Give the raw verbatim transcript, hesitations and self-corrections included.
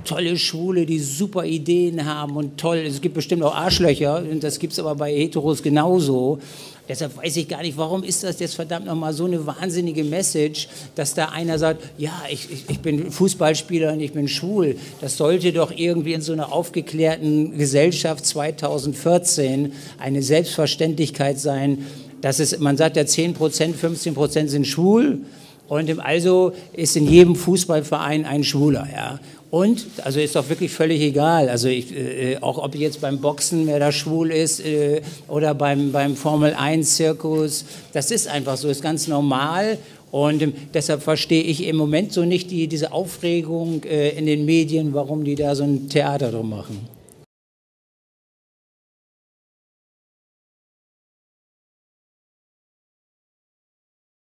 tolle Schwule, die super Ideen haben und toll, es gibt bestimmt auch Arschlöcher und das gibt es aber bei Heteros genauso. Deshalb weiß ich gar nicht, warum ist das jetzt verdammt nochmal so eine wahnsinnige Message, dass da einer sagt, ja, ich, ich, ich bin Fußballspieler und ich bin schwul. Das sollte doch irgendwie in so einer aufgeklärten Gesellschaft zweitausendvierzehn eine Selbstverständlichkeit sein, dass es, man sagt ja zehn Prozent, fünfzehn Prozent sind schwul und im also ist in jedem Fußballverein ein Schwuler, ja. Und, also ist doch wirklich völlig egal, also ich, äh, auch ob jetzt beim Boxen, wer da schwul ist, äh, oder beim, beim Formel eins Zirkus, das ist einfach so, ist ganz normal und äh, deshalb verstehe ich im Moment so nicht die, diese Aufregung äh, in den Medien, warum die da so ein Theater drum machen.